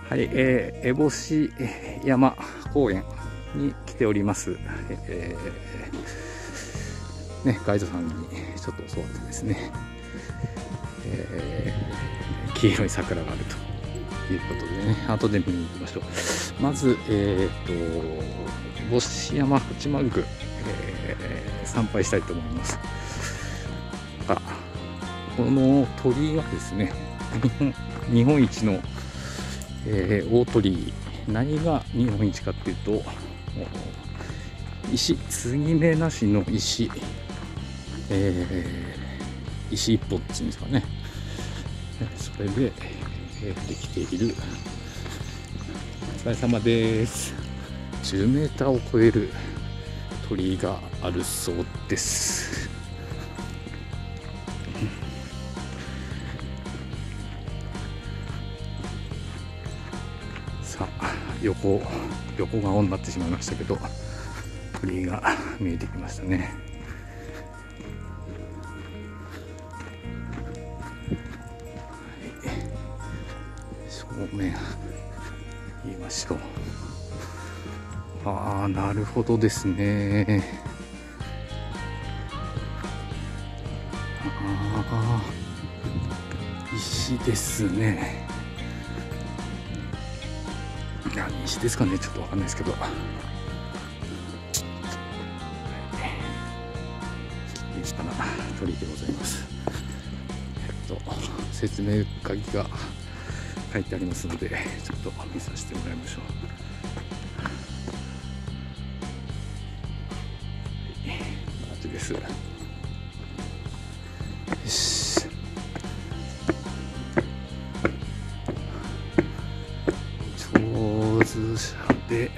はい、烏帽子山公園に来ております。ガイドさんにちょっと教わってですね、黄色い桜があるということでね、後で見に行きましょう。まず、帽子山八幡宮、参拝したいと思います。この鳥居がですね、日本一の大鳥居、何が日本一かっていうと、石、継ぎ目なしの石、石一本っていうんですかね、それで、できている。お疲れ様です。10メーターを超える鳥居があるそうです。さあ、横顔になってしまいましたけど、鳥居が見えてきましたね。正面見ましょう。ああ、なるほどですね。ああ、石ですね。何石ですかね、ちょっとわかんないですけど。立派な鳥居でございます。説明書きが書いてありますので、ちょっと見させてもらいましょう。はい、こんな感じです。よし。上手者で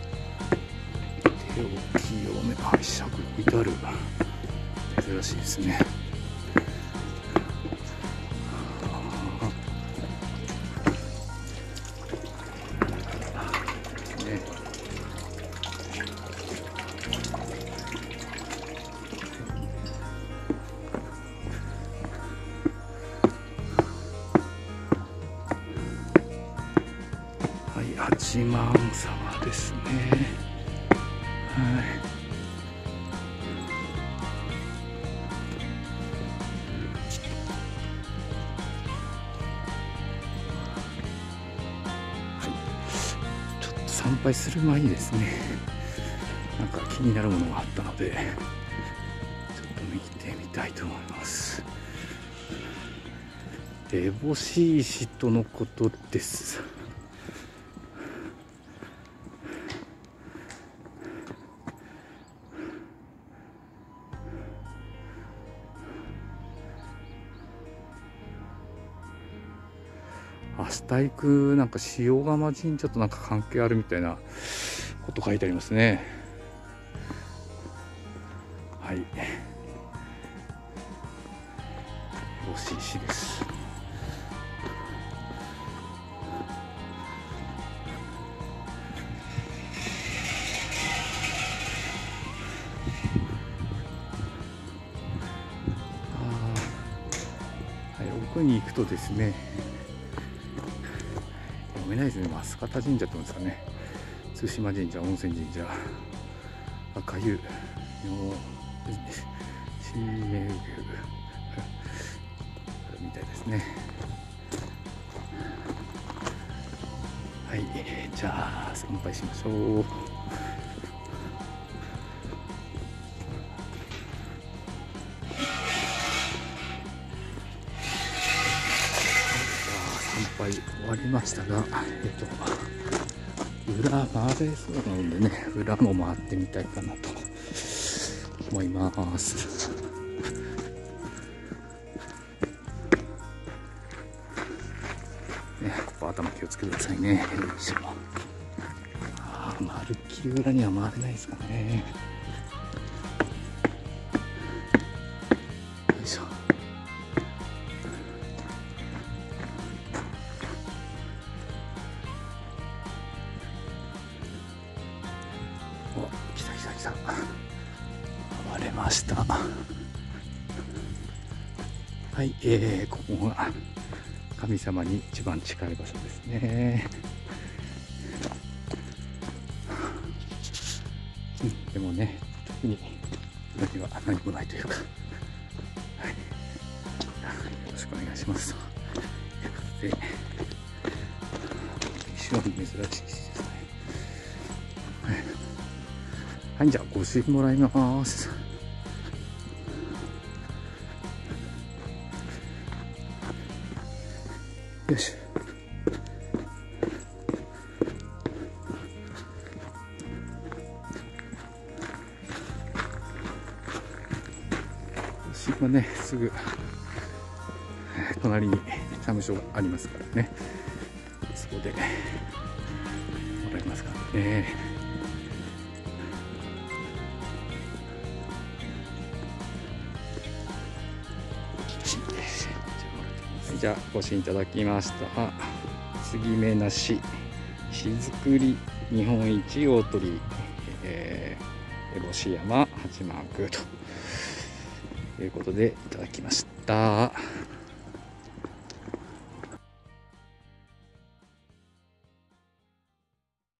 手を清め、はい、尺が置いてある。珍しいですね。八幡様ですね。はい。ちょっと参拝する前にですね、なんか気になるものがあったので、ちょっと見てみたいと思います。烏帽子石とのことです。明日行くなんか塩釜神社となんか関係あるみたいなこと書いてありますね。はい。帽子石です。はい、奥に行くとですね、読めないですね。増形神社って言うんですかね。対馬神社、温泉神社、赤湯、新名宮みたいですね。はい、じゃあ参拝しましょう。参拝終わりましたが、裏回れそうなのでね、裏も回ってみたいかなと思います。ね、ここ頭気をつけてくださいね。よいしょ。まるっきり裏には回れないですからね。よいしょ。お、来た来た来た。回れました。はい、ここが神様に一番近い場所ですね。でもね、特に何は何もないというか、はい、よろしくお願いしますということで、非常に珍しいですね。はい、じゃあご朱印もらいます。よいしょ。御朱印はね、すぐ隣に社務所がありますからね、そこでもらえますからね。じゃあご支援いただきました。継ぎ目なし石造り日本一大鳥、烏帽子山8マークということでいただきました。